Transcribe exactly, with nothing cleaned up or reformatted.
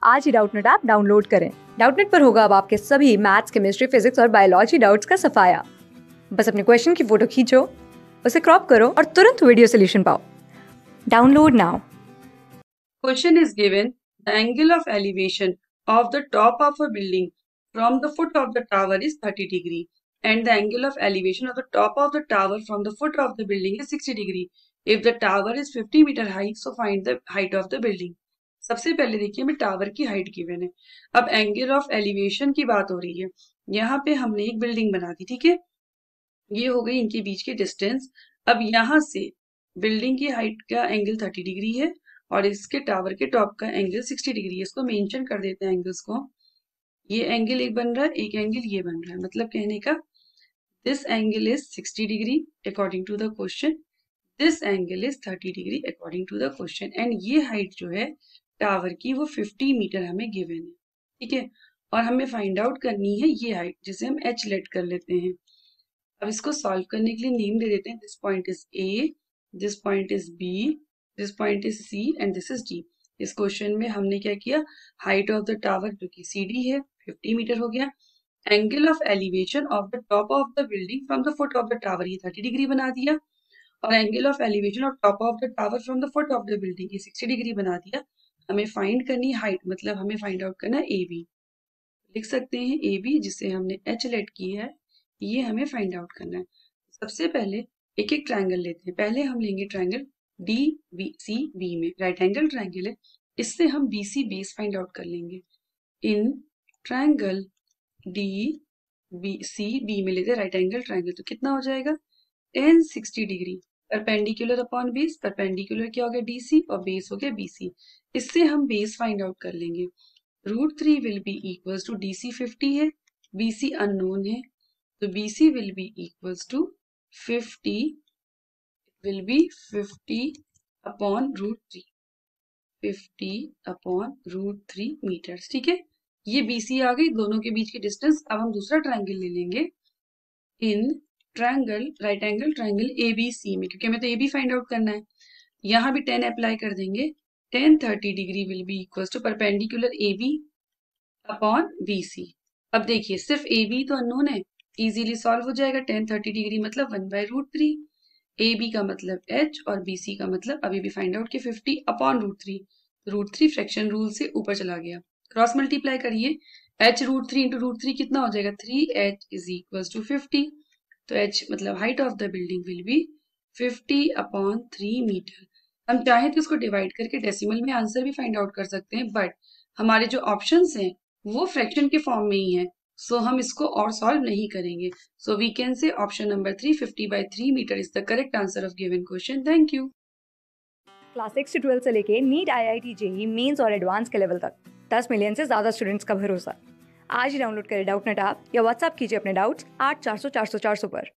आज ही Doubtnut app download करें। डाउटनेट पर होगा अब आपके सभी मैथ्स, केमिस्ट्री, फिजिक्स और बायोलॉजी डाउट्स का सफाया। बस अपने क्वेश्चन की फोटो खींचो, उसे क्रॉप करो और तुरंत वीडियो सोल्यूशन पाओ। Download now. Question is given: the angle of elevation of the top of a building from the foot of the tower is thirty degree and the angle of elevation of the top of the tower from the foot of the building is sixty degree. If the tower is fifty meter high, so find the height of the building. सबसे पहले देखिए हमें tower की height given है। अब angle of elevation की बात हो रही है। यहाँ पे हमने एक बिल्डिंग बना दी, ठीक है, ये हो गई इनके बीच की डिस्टेंस। अब यहाँ से बिल्डिंग की हाइट का एंगल थर्टी डिग्री है और इसके टावर के टॉप का एंगल सिक्सटी डिग्री है। इसको मेंशन कर देते हैं एंगल्स को। ये एंगल एक बन रहा है, एक एंगल ये बन रहा है, मतलब कहने का this angle is sixty degree according to the question, this angle is thirty degree according to the question, and ये हाइट जो है टावर की वो फिफ्टी मीटर हमें गिवन है, ठीक है। और हमें फाइंड आउट करनी है ये हाइट, जिसे हम एच लेट कर लेते हैं। अब इसको सॉल्व करने के लिए नेम दे देते हैं। This point is A, this point is B, this point is C and this is D. इस क्वेश्चन में हमने क्या किया, हाइट ऑफ द टावर जो कि सी डी है फिफ्टी मीटर हो गया, angle of elevation of the top of the building from the foot of the tower ये थर्टी डिग्री बना दिया, और angle of elevation of top of the tower from the foot of the building ये sixty degree बना दिया। हमें find करनी height, मतलब हमें फाइंड आउट करना ए बी। लिख सकते हैं ए बी, जिसे हमने एच लेट किया है, ये हमें फाइंड आउट करना है। सबसे पहले एक एक ट्रायंगल लेते हैं। पहले हम लेंगे triangle D B C B में, राइट एंगल ट्रायंगल है, इससे हम B C base find out कर लेंगे। इन triangle D B C B में लेते हैं राइट एंगल ट्रायंगल, तो कितना हो जाएगा tan sixty degree perpendicular upon base. Perpendicular क्या हो गया डी सी और बेस हो गया बी सी। इससे हम बेस फाइंड आउट कर लेंगे। Root three will be equals to D C fifty है, बी सी अननोन है, तो B C will be equals to fifty, will be fifty upon root three, fifty upon root three meters, ठीक है। ये B C आ गई, दोनों के बीच की डिस्टेंस। अब हम दूसरा ट्रायंगल ले लेंगे। इन triangle right angle triangle A B C में, क्योंकि हमें तो A B फाइंड आउट करना है, यहाँ भी टेन अप्लाई कर देंगे। Tan thirty degree will be equals to perpendicular A B upon B C। अब देखिए सिर्फ A B तो अननोन है, इजीली सॉल्व हो जाएगा। टेन थर्टी डिग्री मतलब one by root three, A B का मतलब एच और बी सी का मतलब अभी भी फाइंड आउट कि fifty upon root three. Root three fraction rule से ऊपर चला गया, क्रॉस मल्टीप्लाई करिए। H root three into root three कितना हो जाएगा, three H is equal to fifty. तो एच मतलब height of the building will be fifty upon three meter. हम चाहें तो इसको डिवाइड करके डेसिमल में आंसर भी फाइंड आउट कर सकते हैं, बट हमारे जो ऑप्शंस हैं वो फ्रैक्शन के फॉर्म में ही है, सो so, हम इसको और सॉल्व नहीं करेंगे। So we can say option number three, fifty by three meter is the correct answer of given question. Thank you. Class six से ट्वेल्थ से लेके NEET, I I T, JEE Mains और advance के level तक दस million से ज्यादा students का भरोसा। आज ही डाउनलोड करें डाउटनेट ऐप या व्हाट्सएप कीजिए अपने डाउट्स आठ चार सौ चार सौ चार सौ पर।